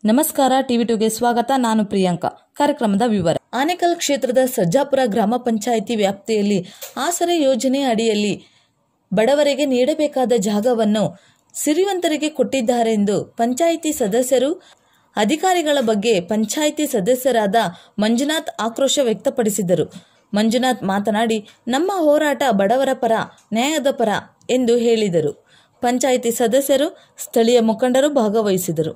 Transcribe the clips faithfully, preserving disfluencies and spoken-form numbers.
ನಮಸ್ಕಾರ ಟಿವಿ ಟುಗೆ ಸ್ವಾಗತ. ನಾನು ಪ್ರಿಯಾಂಕಾ. ಕಾರ್ಯಕ್ರಮದ ವಿವರ. ಆನೇಕಲ್ ಕ್ಷೇತ್ರದ ಸರ್ಜಾಪುರ ಗ್ರಾಮ ಪಂಚಾಯಿತಿ ವ್ಯಾಪ್ತಿಯಲ್ಲಿ ಆಸರೆ ಯೋಜನೆ ಅಡಿಯಲ್ಲಿ ಬಡವರಿಗೆ ನೀಡಬೇಕಾದ ಜಾಗವನ್ನು ಸಿರಿವಂತರಿಗೆ ಕೊಟ್ಟಿದ್ದಾರೆಂದು ಪಂಚಾಯಿತಿ ಸದಸ್ಯರು ಅಧಿಕಾರಿಗಳ ಬಗ್ಗೆ ಪಂಚಾಯಿತಿ ಸದಸ್ಯರಾದ ಮಂಜುನಾಥ್ ಆಕ್ರೋಶ ವ್ಯಕ್ತಪಡಿಸಿದರು. ಮಂಜುನಾಥ್ ಮಾತನಾಡಿ, ನಮ್ಮ ಹೋರಾಟ ಬಡವರ ಪರ, ನ್ಯಾಯದ ಪರ ಎಂದು ಹೇಳಿದರು. ಪಂಚಾಯಿತಿ ಸದಸ್ಯರು, ಸ್ಥಳೀಯ ಮುಖಂಡರು ಭಾಗವಹಿಸಿದರು.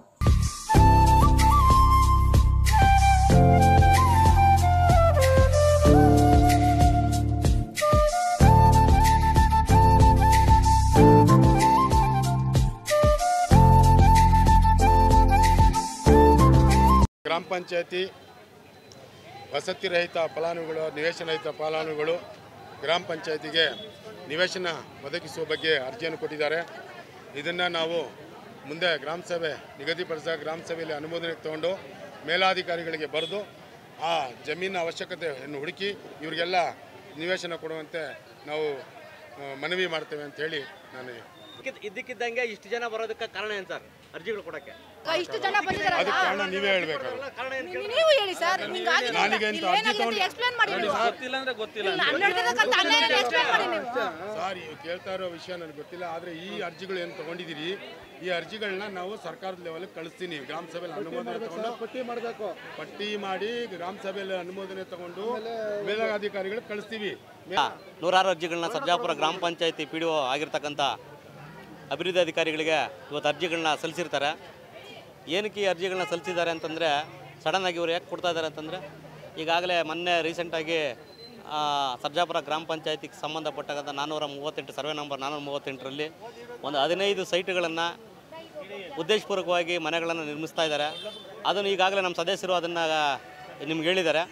ಗ್ರಾಮ ಪಂಚಾಯತಿ ವಸತಿ ರಹಿತ ಫಲಾನುಭವಿಗಳು, ನಿವೇಶನ ರಹಿತ ಫಲಾನುಭವಿಗಳು ಗ್ರಾಮ ಪಂಚಾಯತಿಗೆ ನಿವೇಶನ ಒದಗಿಸುವ ಬಗ್ಗೆ ಅರ್ಜಿಯನ್ನು ಕೊಟ್ಟಿದ್ದಾರೆ. ಇದನ್ನು ನಾವು ಮುಂದೆ ಗ್ರಾಮ ಸಭೆ ನಿಗದಿಪಡಿಸಿದ ಗ್ರಾಮ ಸಭೆಯಲ್ಲಿ ಅನುಮೋದನೆ ತಗೊಂಡು ಮೇಲಾಧಿಕಾರಿಗಳಿಗೆ ಬರೆದು ಆ ಜಮೀನಿನ ಅವಶ್ಯಕತೆಯನ್ನು ಹುಡುಕಿ ಇವರಿಗೆಲ್ಲ ನಿವೇಶನ ಕೊಡುವಂತೆ ನಾವು ಮನವಿ ಮಾಡ್ತೇವೆ ಅಂತ ಹೇಳಿ ನಾನು ಇದ್ದಕ್ಕಿದ್ದಂಗೆ ಇಷ್ಟು ಜನ ಬರೋದಕ್ಕೆ ಕಾರಣ ಏನು ಸರ್? ಅರ್ಜಿಗಳು ಕೊಡಕ್ಕೆ ಇಷ್ಟು ಜನ ಬಂದಿದ್ದಾರೆ. ಅದಕ್ಕೆ ಕಾರಣ ನೀವೇ ಹೇಳ್ಬೇಕು. ನೀವು ಹೇಳಿ ಸರ್. ನಾನೀಗ ಅಂತ ಅರ್ಜಿ ತಗೊಂಡು ಎಕ್ಸ್ಪ್ಲೇನ್ ಮಾಡಿ. ಗೊತ್ತಿಲ್ಲ ಅಂದ್ರೆ ಗೊತ್ತಿಲ್ಲ ಸರ್, ನೀವು ಕೇಳ್ತಾ ಇರೋ ವಿಷಯ ನನಗೆ ಗೊತ್ತಿಲ್ಲ. ಆದರೆ ಈ ಅರ್ಜಿಗಳು ಏನು ತಗೊಂಡಿದ್ದೀರಿ, ಈ ಅರ್ಜಿಗಳನ್ನ ನಾವು ಸರ್ಕಾರದ ಲೆವೆಲ್ಗೆ ಕಳಿಸ್ತೀನಿ. ಗ್ರಾಮ ಸಭೆಯಲ್ಲಿ ಅನುಮೋದನೆ ತಗೊಂಡು ಪಟ್ಟಿ ಮಾಡಬೇಕು. ಪಟ್ಟಿ ಮಾಡಿ ಗ್ರಾಮ ಸಭೆಯಲ್ಲಿ ಅನುಮೋದನೆ ತಗೊಂಡು ಮೇಲಾಧಿಕಾರಿಗಳಿಗೆ ಕಳಿಸ್ತೀವಿ. ನೂರಾರು ಅರ್ಜಿಗಳನ್ನ ಸರ್ಜಾಪುರ ಗ್ರಾಮ ಪಂಚಾಯತಿ ಪಿ ಡಿ ಒ ಆಗಿರ್ತಕ್ಕಂಥ ಅಭಿವೃದ್ಧಿ ಅಧಿಕಾರಿಗಳಿಗೆ ಇವತ್ತು ಅರ್ಜಿಗಳನ್ನ ಸಲ್ಲಿಸಿರ್ತಾರೆ. ಏನಕ್ಕೆ ಈ ಅರ್ಜಿಗಳನ್ನ ಸಲ್ಲಿಸಿದ್ದಾರೆ ಅಂತಂದರೆ, ಸಡನ್ನಾಗಿ ಇವರು ಯಾಕೆ ಕೊಡ್ತಾ ಇದ್ದಾರೆ ಅಂತಂದರೆ, ಈಗಾಗಲೇ ಮೊನ್ನೆ ರೀಸೆಂಟಾಗಿ ಸರ್ಜಾಪುರ ಗ್ರಾಮ ಪಂಚಾಯತಿಗೆ ಸಂಬಂಧಪಟ್ಟಂಥ ನಾನ್ನೂರ ಮೂವತ್ತೆಂಟು ಸರ್ವೆ ನಂಬರ್ ನಾನ್ನೂರ ಮೂವತ್ತೆಂಟರಲ್ಲಿ ಒಂದು ಹದಿನೈದು ಸೈಟ್ಗಳನ್ನು ಉದ್ದೇಶಪೂರ್ವಕವಾಗಿ ಮನೆಗಳನ್ನು ನಿರ್ಮಿಸ್ತಾ ಇದ್ದಾರೆ. ಅದನ್ನು ಈಗಾಗಲೇ ನಮ್ಮ ಸದಸ್ಯರು ಅದನ್ನು ನಿಮ್ಗೆ ಹೇಳಿದ್ದಾರೆ.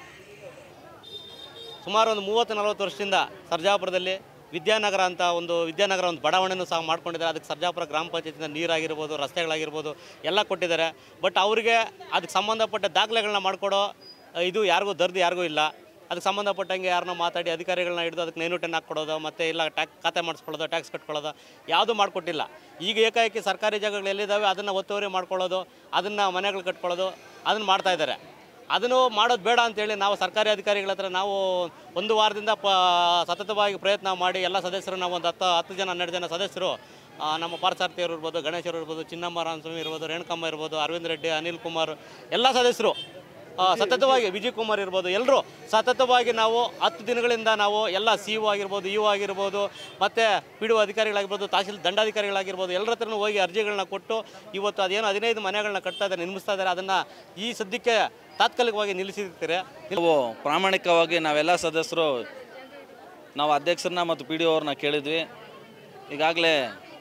ಸುಮಾರು ಒಂದು ಮೂವತ್ತು ನಲವತ್ತು ವರ್ಷದಿಂದ ಸರ್ಜಾಪುರದಲ್ಲಿ ವಿದ್ಯಾನಗರ ಅಂತ ಒಂದು ವಿದ್ಯಾನಗರ ಒಂದು ಬಡಾವಣೆಯನ್ನು ಸಹ ಮಾಡ್ಕೊಂಡಿದ್ದಾರೆ. ಅದಕ್ಕೆ ಸರ್ಜಾಪುರ ಗ್ರಾಮ ಪಂಚಾಯತಿಯಿಂದ ನೀರಾಗಿರ್ಬೋದು, ರಸ್ತೆಗಳಾಗಿರ್ಬೋದು ಎಲ್ಲ ಕೊಟ್ಟಿದ್ದಾರೆ. ಬಟ್ ಅವರಿಗೆ ಅದಕ್ಕೆ ಸಂಬಂಧಪಟ್ಟ ದಾಖಲೆಗಳನ್ನ ಮಾಡಿಕೊಡೋ ಇದು ಯಾರಿಗೂ ದರ್ದು ಯಾರಿಗೂ ಇಲ್ಲ. ಅದಕ್ಕೆ ಸಂಬಂಧಪಟ್ಟಂಗೆ ಯಾರನ್ನೋ ಮಾತಾಡಿ ಅಧಿಕಾರಿಗಳನ್ನ ಹಿಡಿದು ಅದಕ್ಕೆ ನೈನು ಟೆನ್ ಹಾಕ್ಕೊಡೋದು, ಮತ್ತು ಇಲ್ಲ ಟ್ಯಾಕ್ ಖಾತೆ ಮಾಡಿಸ್ಕೊಳ್ಳೋದು, ಟ್ಯಾಕ್ಸ್ ಕಟ್ಕೊಳ್ಳೋದು ಯಾವುದೂ ಮಾಡಿಕೊಟ್ಟಿಲ್ಲ. ಈಗ ಏಕಾಏಕಿ ಸರ್ಕಾರಿ ಜಾಗಗಳು ಎಲ್ಲಿದ್ದಾವೆ ಅದನ್ನು ಒತ್ತುವರಿ ಮಾಡ್ಕೊಳ್ಳೋದು, ಅದನ್ನು ಮನೆಗಳು ಕಟ್ಕೊಳ್ಳೋದು, ಅದನ್ನು ಮಾಡ್ತಾಯಿದ್ದಾರೆ. ಅದನ್ನು ಮಾಡೋದು ಬೇಡ ಅಂತೇಳಿ ನಾವು ಸರ್ಕಾರಿ ಅಧಿಕಾರಿಗಳ ಹತ್ರ ನಾವು ಒಂದು ವಾರದಿಂದ ಪ ಸತತವಾಗಿ ಪ್ರಯತ್ನ ಮಾಡಿ ಎಲ್ಲ ಸದಸ್ಯರು ನಾವು ಒಂದು ಹತ್ತು ಹತ್ತು ಜನ ಹನ್ನೆರಡು ಜನ ಸದಸ್ಯರು, ನಮ್ಮ ಪಾರ್ಥಸಾರಥಿಯವರು ಇರ್ಬೋದು, ಗಣೇಶರು ಇರ್ಬೋದು, ಚಿನ್ನಮ್ಮ ರಾಮಸ್ವಾಮಿ ಇರ್ಬೋದು, ರೇಣುಕಮ್ಮ ಇರ್ಬೋದು, ಅರವಿಂದ್ ರೆಡ್ಡಿ, ಅನಿಲ್ ಕುಮಾರ್ ಎಲ್ಲ ಸದಸ್ಯರು ಸತತವಾಗಿ, ವಿಜಯ್ ಕುಮಾರ್ ಇರ್ಬೋದು, ಎಲ್ಲರೂ ಸತತವಾಗಿ ನಾವು ಹತ್ತು ದಿನಗಳಿಂದ ನಾವು ಎಲ್ಲ ಸಿ ಒ ಆಗಿರ್ಬೋದು, ಇ ಒ ಆಗಿರ್ಬೋದು, ಮತ್ತು ಪಿ ಡಿ ಒ ಅಧಿಕಾರಿಗಳಾಗಿರ್ಬೋದು, ತಹಸೀಲ್ ದಂಡಾಧಿಕಾರಿಗಳಾಗಿರ್ಬೋದು, ಎಲ್ಲರ ಹತ್ರನೂ ಹೋಗಿ ಅರ್ಜಿಗಳನ್ನ ಕೊಟ್ಟು ಇವತ್ತು ಅದೇನು ಹದಿನೈದು ಮನೆಗಳನ್ನ ಕಟ್ತಾ ಇದ್ದಾರೆ, ನಿರ್ಮಿಸ್ತಾ ಇದ್ದಾರೆ. ಅದನ್ನು ಈ ಸದ್ಯಕ್ಕೆ ತಾತ್ಕಾಲಿಕವಾಗಿ ನಿಲ್ಲಿಸಿರ್ತೀರಿ. ನಾವು ಪ್ರಾಮಾಣಿಕವಾಗಿ ನಾವೆಲ್ಲ ಸದಸ್ಯರು ನಾವು ಅಧ್ಯಕ್ಷರನ್ನ ಮತ್ತು ಪಿ ಡಿ ಒ ಅವ್ರನ್ನ ಕೇಳಿದ್ವಿ. ಈಗಾಗಲೇ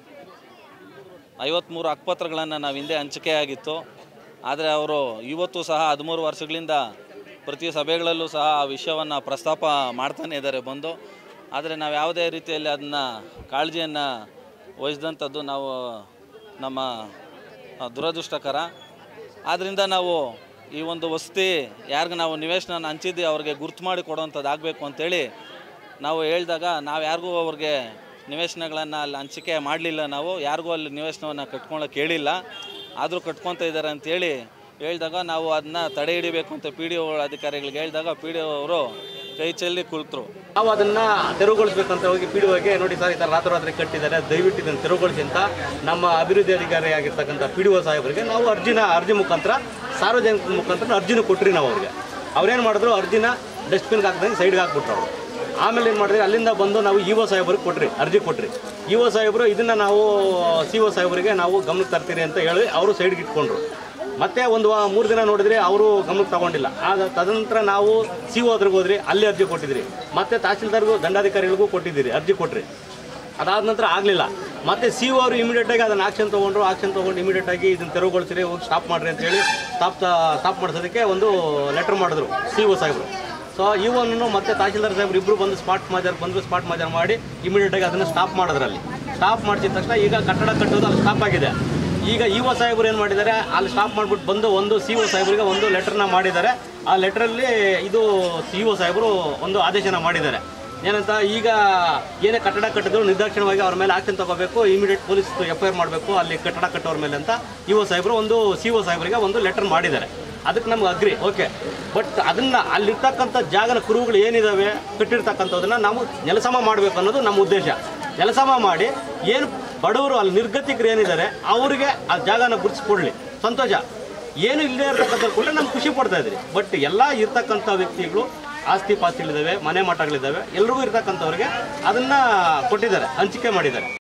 ಐವತ್ತ್ಮೂರು ಹಕ್ಕುಪತ್ರಗಳನ್ನು ನಾವು ಹಿಂದೆ ಹಂಚಿಕೆಯಾಗಿತ್ತು. ಆದರೆ ಅವರು ಇವತ್ತು ಸಹ ಹದಿಮೂರು ವರ್ಷಗಳಿಂದ ಪ್ರತಿ ಸಭೆಗಳಲ್ಲೂ ಸಹ ಆ ವಿಷಯವನ್ನು ಪ್ರಸ್ತಾಪ ಮಾಡ್ತಾನೆ ಇದ್ದಾರೆ ಬಂದು. ಆದರೆ ನಾವು ಯಾವುದೇ ರೀತಿಯಲ್ಲಿ ಅದನ್ನು ಕಾಳಜಿಯನ್ನು ವಹಿಸಿದಂಥದ್ದು ನಾವು ನಮ್ಮ ದುರದೃಷ್ಟಕರ. ಆದ್ದರಿಂದ ನಾವು ಈ ಒಂದು ವಸತಿ ಯಾರಿಗೆ ನಾವು ನಿವೇಶನ ಹಂಚಿದ್ದು ಅವ್ರಿಗೆ ಗುರ್ತು ಮಾಡಿ ಕೊಡುವಂಥದ್ದು ಆಗಬೇಕು ಅಂತೇಳಿ ನಾವು ಹೇಳಿದಾಗ, ನಾವು ಯಾರಿಗೂ ಅವ್ರಿಗೆ ನಿವೇಶನಗಳನ್ನು ಅಲ್ಲಿ ಹಂಚಿಕೆ ಮಾಡಲಿಲ್ಲ. ನಾವು ಯಾರಿಗೂ ಅಲ್ಲಿ ನಿವೇಶನವನ್ನು ಕಟ್ಕೊಳ್ಳೋಕೆ ಹೇಳಿಲ್ಲ. ಆದರೂ ಕಟ್ಕೊತ ಇದ್ದಾರೆ ಅಂಥೇಳಿ ಹೇಳಿದಾಗ ನಾವು ಅದನ್ನ ತಡೆ ಹಿಡಿಬೇಕು ಅಂತ ಪಿ ಡಿ ಒ ಅಧಿಕಾರಿಗಳಿಗೆ ಹೇಳಿದಾಗ ಪಿ ಡಿ ಒ ಅವರು ಕೈ ಚೆಲ್ಲಿ ಕುಳಿತರು. ನಾವು ಅದನ್ನು ತೆರವುಗೊಳಿಸ್ಬೇಕಂತ ಹೋಗಿ ಪಿ ಡಿ ಒಗೆ, ನೋಡಿ ಸರ್ ಈ ಥರ ರಾತ್ರೋರಾತ್ರಿ ಕಟ್ಟಿದ್ದಾರೆ, ದಯವಿಟ್ಟು ಇದನ್ನು ತೆರವುಗೊಳಿಸಿ ಅಂತ ನಮ್ಮ ಅಭಿವೃದ್ಧಿ ಅಧಿಕಾರಿ ಆಗಿರ್ತಕ್ಕಂಥ ಪಿ ಡಿ ಒ ಸಾಹೇಬರಿಗೆ ನಾವು ಅರ್ಜಿನ ಅರ್ಜಿ ಮುಖಾಂತರ ಸಾರ್ವಜನಿಕ ಮುಖಾಂತರ ಅರ್ಜಿನ ಕೊಟ್ರಿ. ನಾವು ಅವ್ರಿಗೆ ಅವ್ರೇನು ಮಾಡಿದ್ರು, ಅರ್ಜಿನ ಡಸ್ಟ್ಬಿನ್ಗೆ ಹಾಕಿದಂಗೆ ಸೈಡ್ಗೆ ಹಾಕ್ಬಿಟ್ರು ಅವರು. ಆಮೇಲೆ ಏನು ಮಾಡಿದ್ರಿ, ಅಲ್ಲಿಂದ ಬಂದು ನಾವು ಇ ಒ ಸಾಹೇಬ್ರಿಗೆ ಕೊಟ್ರಿ, ಅರ್ಜಿ ಕೊಟ್ರಿ. ಇ ಒ ಸಾಹೇಬರು ಇದನ್ನು ನಾವು ಸಿ ಒ ಸಾಹೇಬರಿಗೆ ನಾವು ಗಮನಕ್ಕೆ ತರ್ತೀರಿ ಅಂತ ಹೇಳಿ ಅವರು ಸೈಡ್ಗೆ ಇಟ್ಕೊಂಡ್ರು. ಮತ್ತೆ ಒಂದು ಮೂರು ದಿನ ನೋಡಿದ್ರೆ ಅವರು ಗಮನಕ್ಕೆ ತಗೊಂಡಿಲ್ಲ. ಆಗ ತದನಂತರ ನಾವು ಸಿ ಒ ಹತ್ರಗೆ ಹೋದ್ರಿ, ಅಲ್ಲಿ ಅರ್ಜಿ ಕೊಟ್ಟಿದ್ರಿ. ಮತ್ತು ತಹಸೀಲ್ದಾರ್ಗೂ ದಂಡಾಧಿಕಾರಿಗಳಿಗೂ ಕೊಟ್ಟಿದ್ದೀರಿ, ಅರ್ಜಿ ಕೊಟ್ರಿ. ಅದಾದ ನಂತರ ಆಗಲಿಲ್ಲ. ಮತ್ತು ಸಿ ಒ ಅವರು ಇಮಿಡಿಯೇಟಾಗಿ ಅದನ್ನು ಆಕ್ಷನ್ ತೊಗೊಂಡ್ರು. ಆಕ್ಷನ್ ತೊಗೊಂಡು ಇಮಿಡಿಯೇಟಾಗಿ ಇದನ್ನು ತೆರವುಗೊಳಿಸಿರಿ, ಹೋಗಿ ಸ್ಟಾಪ್ ಮಾಡಿರಿ ಅಂತೇಳಿ ಸ್ಟಾಪ್ ಸ್ಟಾಪ್ ಮಾಡಿಸೋದಕ್ಕೆ ಒಂದು ಲೆಟ್ರ್ ಮಾಡಿದ್ರು ಸಿ ಒ ಸಾಹೇಬರು. ಸೊ ಇ ಒನ್ನು ಮತ್ತು ತಹಸೀಲ್ದಾರ್ ಸಾಹೇಬ್ರು ಇಬ್ಬರು ಬಂದು ಸ್ಪಾಟ್ ಮಾಜರ್ ಬಂದು ಸ್ಪಾಟ್ ಮಾಜರ್ ಮಾಡಿ ಇಮಿಡಿಯೇಟಾಗಿ ಅದನ್ನು ಸ್ಟಾಪ್ ಮಾಡೋದ್ರಲ್ಲಿ ಸ್ಟಾಪ್ ಮಾಡಿಸಿದ ತಕ್ಷಣ ಈಗ ಕಟ್ಟಡ ಕಟ್ಟೋದು ಅಲ್ಲಿ ಸ್ಟಾಪ್ ಆಗಿದೆ. ಈಗ ಇ ಒ ಸಾಹೇಬರು ಏನು ಮಾಡಿದ್ದಾರೆ, ಅಲ್ಲಿ ಸ್ಟಾಪ್ ಮಾಡಿಬಿಟ್ಟು ಬಂದು ಒಂದು ಸಿ ಒ ಸಾಹೇಬರಿಗೆ ಒಂದು ಲೆಟ್ರನ್ನ ಮಾಡಿದ್ದಾರೆ. ಆ ಲೆಟ್ರಲ್ಲಿ ಇದು ಸಿ ಒ ಸಾಹೇಬರು ಒಂದು ಆದೇಶನ ಮಾಡಿದ್ದಾರೆ. ಏನಂತ ಈಗ ಏನೇ ಕಟ್ಟಡ ಕಟ್ಟಿದ್ರು ನಿರ್ದಾಕ್ಷಿಣ್ಯವಾಗಿ ಅವ್ರ ಮೇಲೆ ಆಕ್ಷನ್ ತಗೋಬೇಕು, immediate police F I R ಮಾಡಬೇಕು ಅಲ್ಲಿ ಕಟ್ಟಡ ಕಟ್ಟೋರ ಮೇಲೆ ಅಂತ ಇ ಒ ಸಾಹೇಬರು ಒಂದು ಸಿ ಒ ಸಾಹೇಬರಿಗೆ ಒಂದು ಲೆಟರ್ ಮಾಡಿದ್ದಾರೆ. ಅದಕ್ಕೆ ನಮ್ಗೆ ಅಗ್ರಿ ಓಕೆ. ಬಟ್ ಅದನ್ನು ಅಲ್ಲಿರ್ತಕ್ಕಂಥ ಜಾಗನ ಕುರುಹುಗಳು ಏನಿದ್ದಾವೆ ಕಟ್ಟಿರ್ತಕ್ಕಂಥದ್ದನ್ನು ನಾವು ನೆಲಸಮ ಮಾಡಬೇಕು ಅನ್ನೋದು ನಮ್ಮ ಉದ್ದೇಶ. ನೆಲಸಮ ಮಾಡಿ ಏನು ಬಡವರು ಅಲ್ಲಿ ನಿರ್ಗತಿಕರು ಏನಿದ್ದಾರೆ ಅವರಿಗೆ ಆ ಜಾಗನ ಗುರುತಿಸ್ಕೊಡ್ಲಿ, ಸಂತೋಷ. ಏನು ಇಲ್ಲದೆ ಇರ್ತಕ್ಕಂಥ ಕೂಡ ನಮ್ಗೆ ಖುಷಿ ಪಡ್ತಾ ಇದ್ರಿ. ಬಟ್ ಎಲ್ಲ ಇರ್ತಕ್ಕಂಥ ವ್ಯಕ್ತಿಗಳು ಆಸ್ತಿ ಪಾಸ್ತಿಗಳಿದ್ದಾವೆ, ಮನೆ ಮಠಗಳಿದ್ದಾವೆ, ಎಲ್ರಿಗೂ ಇರ್ತಕ್ಕಂಥವ್ರಿಗೆ ಅದನ್ನು ಕೊಟ್ಟಿದ್ದಾರೆ, ಹಂಚಿಕೆ ಮಾಡಿದ್ದಾರೆ.